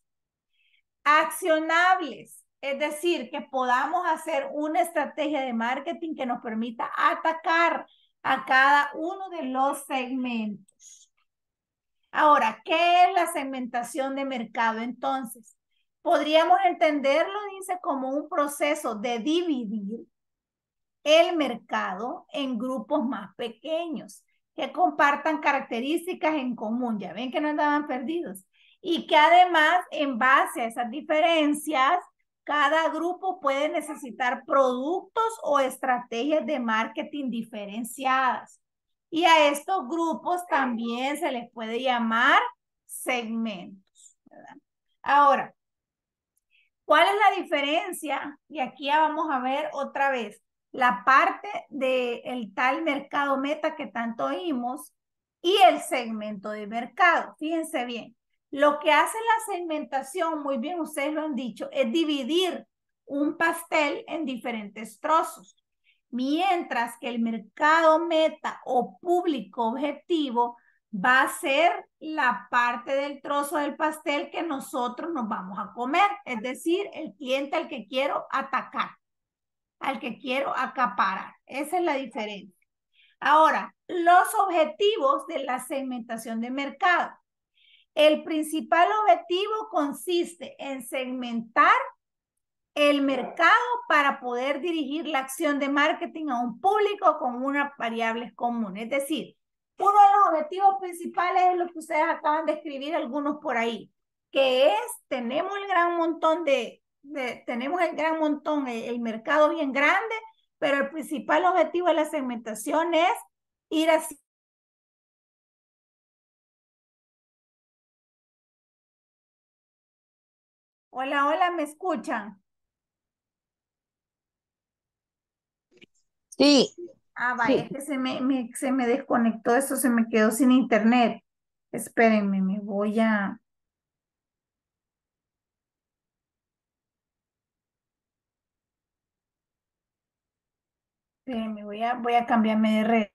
Accionables, es decir, que podamos hacer una estrategia de marketing que nos permita atacar a cada uno de los segmentos. Ahora, ¿qué es la segmentación de mercado? Entonces, podríamos entenderlo, dice, como un proceso de dividir el mercado en grupos más pequeños que compartan características en común. Ya ven que no andaban perdidos. Y que además, en base a esas diferencias, cada grupo puede necesitar productos o estrategias de marketing diferenciadas. Y a estos grupos también se les puede llamar segmentos, ¿verdad? Ahora, ¿cuál es la diferencia? Y aquí ya vamos a ver otra vez la parte del tal mercado meta que tanto oímos y el segmento de mercado. Fíjense bien, lo que hace la segmentación, muy bien ustedes lo han dicho, es dividir un pastel en diferentes trozos, mientras que el mercado meta o público objetivo va a ser la parte del trozo del pastel que nosotros nos vamos a comer, es decir, el cliente al que quiero atacar, al que quiero acaparar. Esa es la diferencia. Ahora, los objetivos de la segmentación de mercado. El principal objetivo consiste en segmentar el mercado para poder dirigir la acción de marketing a un público con unas variables comunes. Es decir, uno de los objetivos principales es lo que ustedes acaban de escribir algunos por ahí, que es, tenemos el gran montón de, de tenemos el gran montón, el, el mercado bien grande, pero el principal objetivo de la segmentación es ir así. Hola, hola, ¿me escuchan? Sí, Ah, vaya, es sí. que se me, me, se me desconectó eso, se me quedó sin internet. Espérenme, me voy a, espérenme, voy a, voy a cambiarme de red.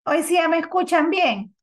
Hoy sí ya me escuchan bien.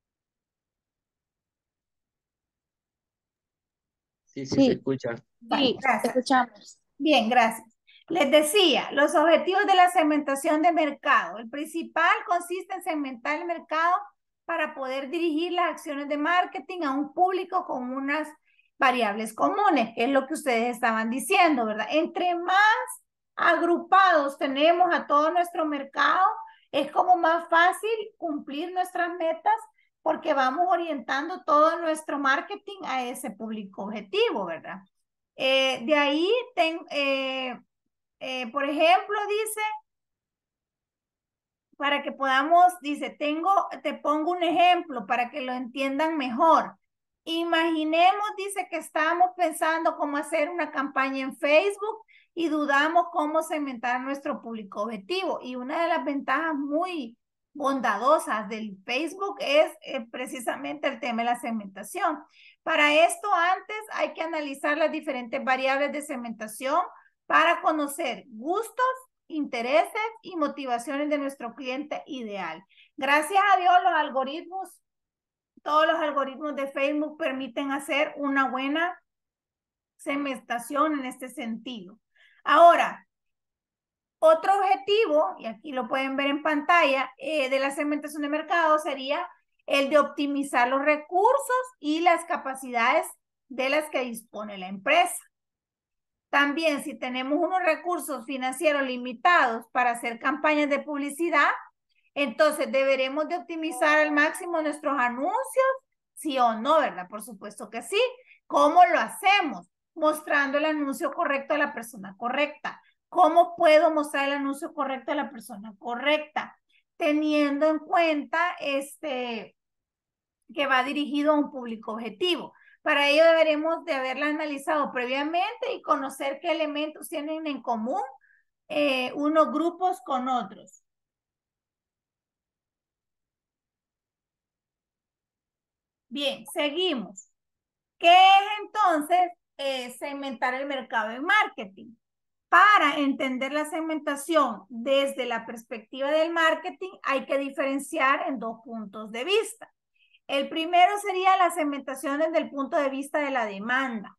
Sí, sí, se Sí, escucha. Vale, sí, te gracias. escuchamos. Bien, gracias. Les decía, los objetivos de la segmentación de mercado. El principal consiste en segmentar el mercado para poder dirigir las acciones de marketing a un público con unas variables comunes, que es lo que ustedes estaban diciendo, ¿verdad? Entre más agrupados tenemos a todo nuestro mercado, es como más fácil cumplir nuestras metas porque vamos orientando todo nuestro marketing a ese público objetivo, ¿verdad? Eh, de ahí, ten, eh, eh, por ejemplo, dice, para que podamos, dice, tengo, te pongo un ejemplo para que lo entiendan mejor. Imaginemos, dice, que estamos pensando cómo hacer una campaña en Facebook y dudamos cómo segmentar nuestro público objetivo. Y una de las ventajas muy bondadosas del Facebook es eh, precisamente el tema de la segmentación. Para esto, antes hay que analizar las diferentes variables de segmentación para conocer gustos, intereses y motivaciones de nuestro cliente ideal. Gracias a Dios, los algoritmos, todos los algoritmos de Facebook permiten hacer una buena segmentación en este sentido. Ahora, otro objetivo, y aquí lo pueden ver en pantalla, eh, de la segmentación de mercado sería el de optimizar los recursos y las capacidades de las que dispone la empresa. También, si tenemos unos recursos financieros limitados para hacer campañas de publicidad, entonces deberemos de optimizar al máximo nuestros anuncios, sí o no, ¿verdad? Por supuesto que sí. ¿Cómo lo hacemos? Mostrando el anuncio correcto a la persona correcta. ¿Cómo puedo mostrar el anuncio correcto a la persona correcta? Teniendo en cuenta este, que va dirigido a un público objetivo. Para ello deberemos de haberla analizado previamente y conocer qué elementos tienen en común eh, unos grupos con otros. Bien, seguimos. ¿Qué es entonces eh, segmentar el mercado en marketing? Para entender la segmentación desde la perspectiva del marketing, hay que diferenciar en dos puntos de vista. El primero sería la segmentación desde el punto de vista de la demanda.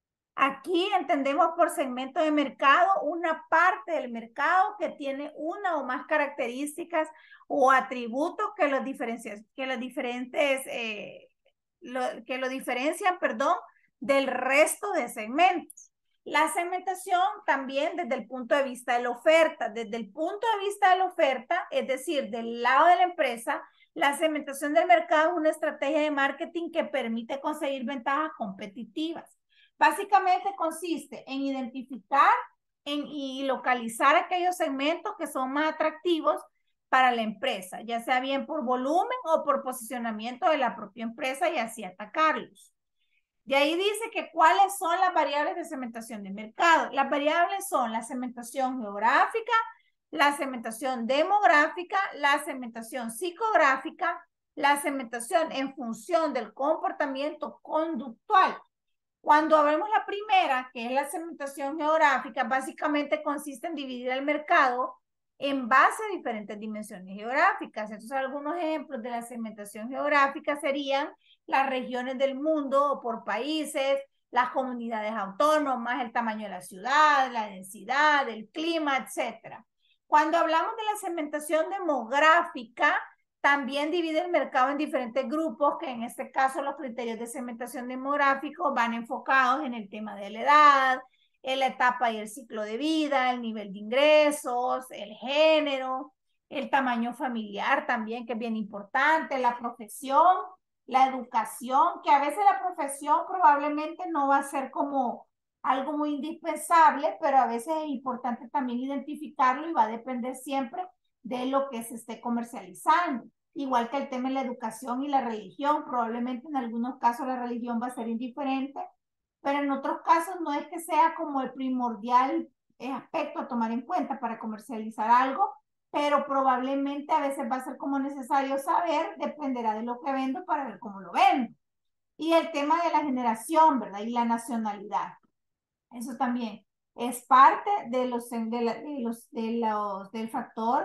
Aquí entendemos por segmento de mercado una parte del mercado que tiene una o más características o atributos que los diferencian, que los diferentes, eh, lo, que lo diferencian, perdón, del resto de segmentos. La segmentación también desde el punto de vista de la oferta, desde el punto de vista de la oferta, es decir, del lado de la empresa, la segmentación del mercado es una estrategia de marketing que permite conseguir ventajas competitivas. Básicamente consiste en identificar en, y localizar aquellos segmentos que son más atractivos para la empresa, ya sea bien por volumen o por posicionamiento de la propia empresa y así atacarlos. De ahí dice que cuáles son las variables de segmentación de mercado. Las variables son la segmentación geográfica, la segmentación demográfica, la segmentación psicográfica, la segmentación en función del comportamiento conductual. Cuando vemos la primera, que es la segmentación geográfica, básicamente consiste en dividir el mercado en base a diferentes dimensiones geográficas. Entonces, algunos ejemplos de la segmentación geográfica serían las regiones del mundo o por países, las comunidades autónomas, el tamaño de la ciudad, la densidad, el clima, etcétera. Cuando hablamos de la segmentación demográfica, también divide el mercado en diferentes grupos, que en este caso los criterios de segmentación demográfico van enfocados en el tema de la edad, en la etapa y el ciclo de vida, el nivel de ingresos, el género, el tamaño familiar también, que es bien importante, la profesión, la educación, que a veces la profesión probablemente no va a ser como algo muy indispensable, pero a veces es importante también identificarlo y va a depender siempre de lo que se esté comercializando. Igual que el tema de la educación y la religión, probablemente en algunos casos la religión va a ser indiferente, pero en otros casos no es que sea como el primordial aspecto a tomar en cuenta para comercializar algo, pero probablemente a veces va a ser como necesario saber, dependerá de lo que vendo para ver cómo lo vendo. Y el tema de la generación, ¿verdad? Y la nacionalidad. Eso también es parte de los, de la, de los, de los, del factor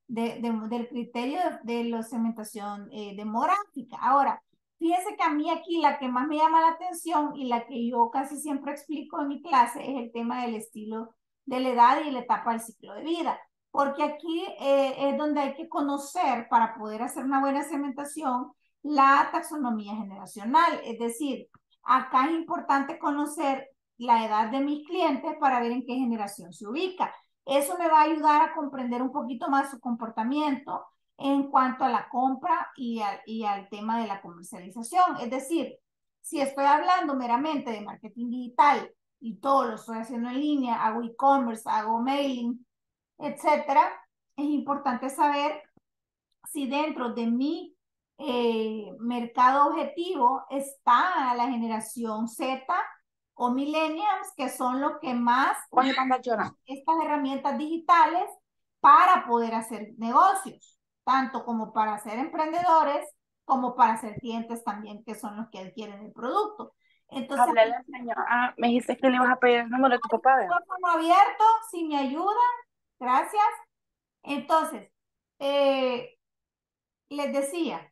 de, de, del criterio de, de la segmentación eh, demográfica. Ahora, fíjense que a mí aquí la que más me llama la atención y la que yo casi siempre explico en mi clase es el tema del estilo de la edad y la etapa del ciclo de vida, porque aquí eh, es donde hay que conocer para poder hacer una buena segmentación la taxonomía generacional, es decir, acá es importante conocer la edad de mis clientes para ver en qué generación se ubica. Eso me va a ayudar a comprender un poquito más su comportamiento en cuanto a la compra y al, y al tema de la comercialización. Es decir, si estoy hablando meramente de marketing digital y todo lo estoy haciendo en línea, hago e-commerce, hago mailing, etcétera, es importante saber si dentro de mi eh, mercado objetivo está la generación Z o millennials, que son los que más usan estas herramientas digitales para poder hacer negocios, tanto como para ser emprendedores, como para ser clientes también, que son los que adquieren el producto. Entonces, Háblale al señor. Ah, me dijiste que le ibas a pedir el número de tu papá, ¿verdad? micrófono abierto, si me ayudan, gracias. Entonces, eh, les decía,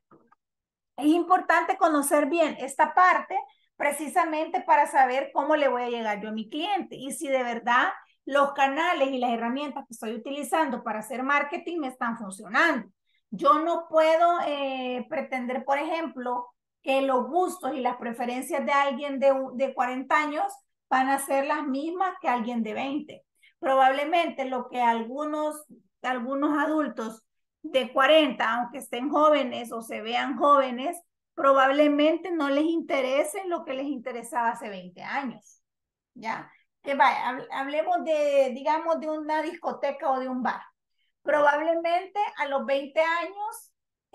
es importante conocer bien esta parte precisamente para saber cómo le voy a llegar yo a mi cliente y si de verdad los canales y las herramientas que estoy utilizando para hacer marketing me están funcionando. Yo no puedo eh, pretender, por ejemplo, que los gustos y las preferencias de alguien de, de cuarenta años van a ser las mismas que alguien de veinte. Probablemente lo que algunos, algunos adultos de cuarenta, aunque estén jóvenes o se vean jóvenes, probablemente no les interese lo que les interesaba hace veinte años. ¿Ya? Que vaya, hablemos de, digamos, de una discoteca o de un bar. Probablemente a los veinte años,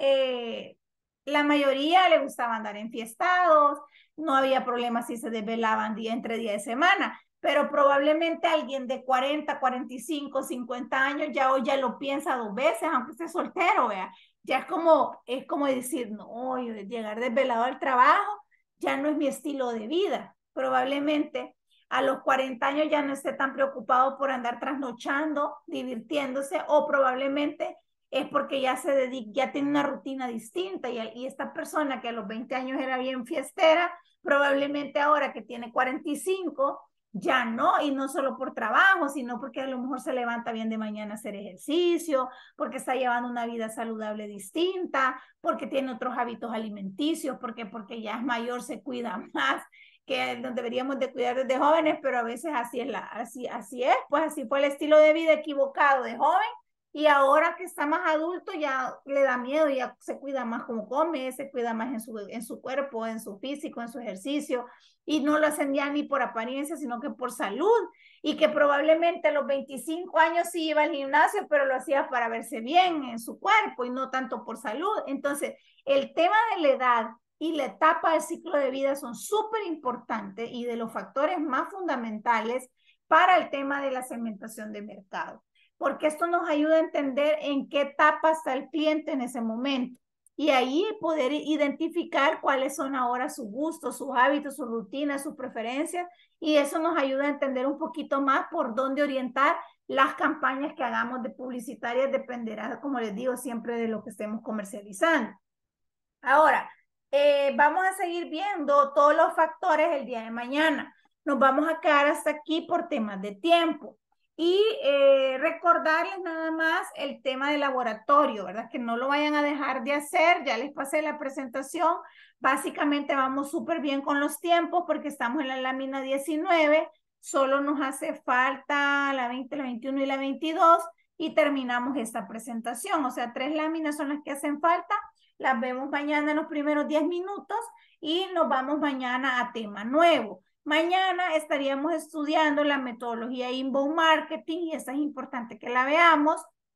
eh, la mayoría le gustaba andar enfiestados, no había problema si se desvelaban día entre día de semana, pero probablemente alguien de cuarenta, cuarenta y cinco, cincuenta años ya hoy ya lo piensa dos veces, aunque esté soltero, vea. Ya es como, es como decir, no, llegar desvelado al trabajo ya no es mi estilo de vida. Probablemente a los cuarenta años ya no esté tan preocupado por andar trasnochando, divirtiéndose, o probablemente es porque ya se dedica, ya tiene una rutina distinta y, y esta persona que a los veinte años era bien fiestera, probablemente ahora que tiene cuarenta y cinco ya no, y no solo por trabajo, sino porque a lo mejor se levanta bien de mañana a hacer ejercicio, porque está llevando una vida saludable distinta, porque tiene otros hábitos alimenticios, porque, porque ya es mayor, se cuida más, que nos deberíamos de cuidar desde jóvenes, pero a veces así es, la, así, así es, pues así fue el estilo de vida equivocado de joven, y ahora que está más adulto ya le da miedo, ya se cuida más como come, se cuida más en su, en su cuerpo, en su físico, en su ejercicio, y no lo hacen ya ni por apariencia, sino que por salud, y que probablemente a los veinticinco años sí iba al gimnasio, pero lo hacía para verse bien en su cuerpo y no tanto por salud. Entonces, el tema de la edad y la etapa del ciclo de vida son súper importantes y de los factores más fundamentales para el tema de la segmentación de mercado, porque esto nos ayuda a entender en qué etapa está el cliente en ese momento y ahí poder identificar cuáles son ahora sus gustos, sus hábitos, sus rutinas, sus preferencias, y eso nos ayuda a entender un poquito más por dónde orientar las campañas que hagamos de publicitarias, dependerá, como les digo, siempre de lo que estemos comercializando. Ahora, eh, vamos a seguir viendo todos los factores el día de mañana. Nos vamos a quedar hasta aquí por temas de tiempo. Y eh, recordarles nada más el tema del laboratorio, ¿verdad? Que no lo vayan a dejar de hacer. Ya les pasé la presentación. Básicamente vamos súper bien con los tiempos porque estamos en la lámina diecinueve. Solo nos hace falta la veinte, la veintiuno y la veintidós y terminamos esta presentación. O sea, tres láminas son las que hacen falta. Las vemos mañana en los primeros diez minutos y nos vamos mañana a tema nuevo. Mañana estaríamos estudiando la metodología inbound marketing y esa es importante que la veamos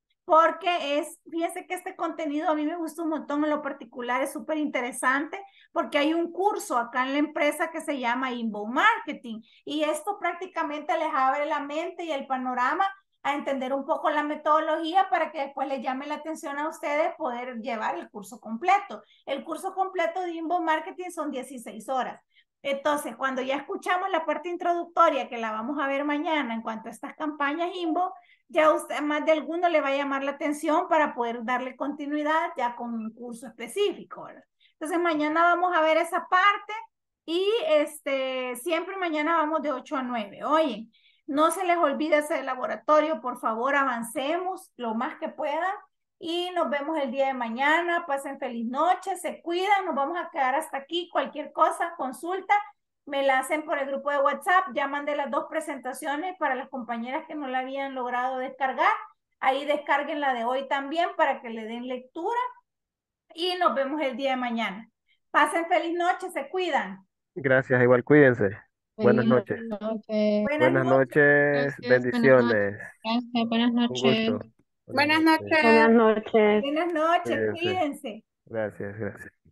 porque es, fíjense que este contenido a mí me gusta un montón en lo particular, es súper interesante porque hay un curso acá en la empresa que se llama Inbound Marketing y esto prácticamente les abre la mente y el panorama a entender un poco la metodología para que después les llame la atención a ustedes poder llevar el curso completo. El curso completo de Inbound Marketing son dieciséis horas. Entonces, cuando ya escuchamos la parte introductoria, que la vamos a ver mañana en cuanto a estas campañas I M B O, ya usted, más de alguno le va a llamar la atención para poder darle continuidad ya con un curso específico, ¿verdad? Entonces, mañana vamos a ver esa parte y este, siempre mañana vamos de ocho a nueve. Oye, no se les olvide ese laboratorio, por favor, avancemos lo más que puedan y nos vemos el día de mañana. Pasen feliz noche, se cuidan, nos vamos a quedar hasta aquí. Cualquier cosa, consulta, me la hacen por el grupo de WhatsApp. Ya mandé las dos presentaciones para las compañeras que no la habían logrado descargar. Ahí descarguen la de hoy también para que le den lectura y nos vemos el día de mañana. Pasen feliz noche, se cuidan. Gracias, igual cuídense. Buenas Feliz noches. noche. Buenas Buenas noches. noches, Gracias, buenas noches. bendiciones. Gracias, buenas Un noches. gusto. Buenas noches. noches. Buenas noches. Buenas noches, Cuídense. cuídense. Gracias, gracias.